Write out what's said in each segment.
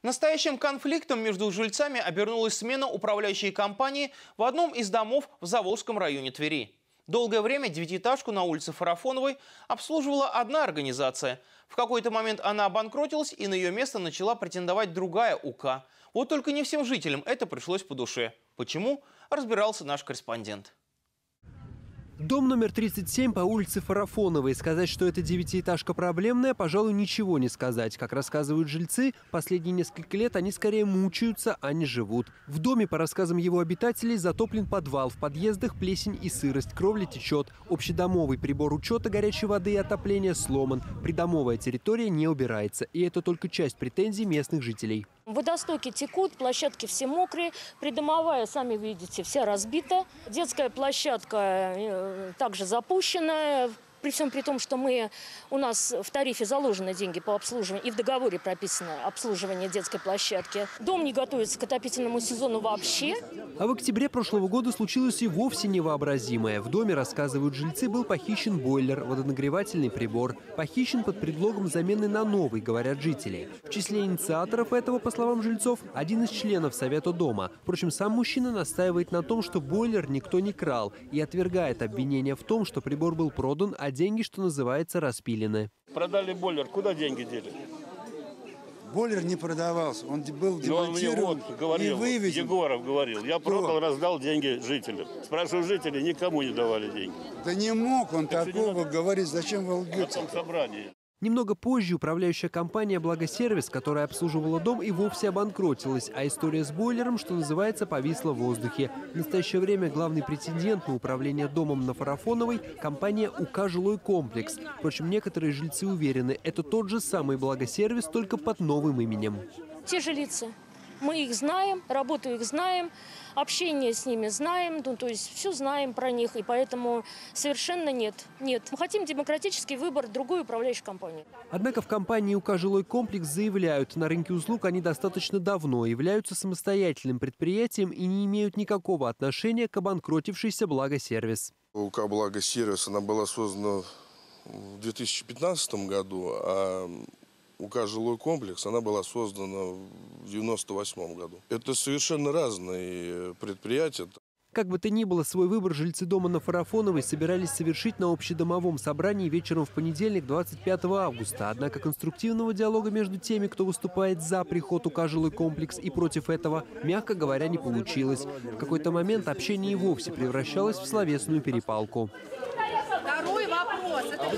Настоящим конфликтом между жильцами обернулась смена управляющей компании в одном из домов в Заволжском районе Твери. Долгое время девятиэтажку на улице Фарафоновой обслуживала одна организация. В какой-то момент она обанкротилась, и на ее место начала претендовать другая УК. Вот только не всем жителям это пришлось по душе. Почему? Разбирался наш корреспондент. Дом номер 37 по улице Фарафоновой. Сказать, что это девятиэтажка проблемная, пожалуй, ничего не сказать. Как рассказывают жильцы, последние несколько лет они скорее мучаются, а не живут. В доме, по рассказам его обитателей, затоплен подвал. В подъездах плесень и сырость, кровля течет. Общедомовый прибор учета горячей воды и отопления сломан. Придомовая территория не убирается. И это только часть претензий местных жителей. Водостоки текут, площадки все мокрые, придомовая, сами видите, вся разбита. Детская площадка также запущена. При всем при том, что у нас в тарифе заложены деньги по обслуживанию, и в договоре прописано обслуживание детской площадки. Дом не готовится к отопительному сезону вообще. А в октябре прошлого года случилось и вовсе невообразимое. В доме, рассказывают жильцы, был похищен бойлер, водонагревательный прибор. Похищен под предлогом замены на новый, говорят жители. В числе инициаторов этого, по словам жильцов, один из членов Совета дома. Впрочем, сам мужчина настаивает на том, что бойлер никто не крал, и отвергает обвинение в том, что прибор был продан, а деньги, что называется, распилены. Продали бойлер, куда деньги дели? Бойлер не продавался, он был демонтирован и вывезен. Егоров говорил, я продал, раздал деньги жителям. Спрашиваю жителей, никому не давали деньги. Да не мог он такого говорить, зачем вы лгете? Немного позже управляющая компания «Благосервис», которая обслуживала дом, и вовсе обанкротилась, а история с бойлером, что называется, повисла в воздухе. В настоящее время главный претендент на управление домом на Фарафоновой – компания УК «Жилой комплекс». Впрочем, некоторые жильцы уверены, это тот же самый «Благосервис», только под новым именем. Те же лица. Мы их знаем, работу их знаем, общение с ними знаем, то есть все знаем про них, и поэтому совершенно нет. Мы хотим демократический выбор другой управляющей компании. Однако в компании УК «Жилой комплекс» заявляют, на рынке услуг они достаточно давно, являются самостоятельным предприятием и не имеют никакого отношения к обанкротившейся «Благосервис». УК «Благосервис» она была создана в 2015 году, а УК «Жилой комплекс» она была создана в 1998 году. Это совершенно разные предприятия. Как бы то ни было, свой выбор жильцы дома на Фарафоновой собирались совершить на общедомовом собрании вечером в понедельник, 25 августа. Однако конструктивного диалога между теми, кто выступает за приход УК «Жилой комплекс» и против этого, мягко говоря, не получилось. В какой-то момент общение и вовсе превращалось в словесную перепалку. Второй вопрос. Это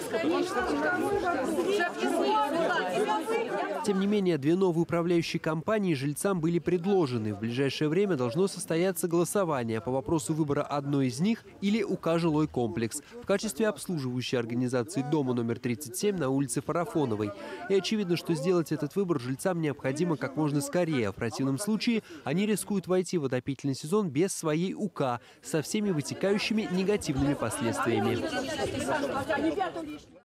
Тем не менее, две новые управляющие компании жильцам были предложены. В ближайшее время должно состояться голосование по вопросу выбора одной из них или УК «Жилой комплекс» в качестве обслуживающей организации дома номер 37 на улице Фарафоновой. И очевидно, что сделать этот выбор жильцам необходимо как можно скорее. В противном случае они рискуют войти в отопительный сезон без своей УК со всеми вытекающими негативными последствиями.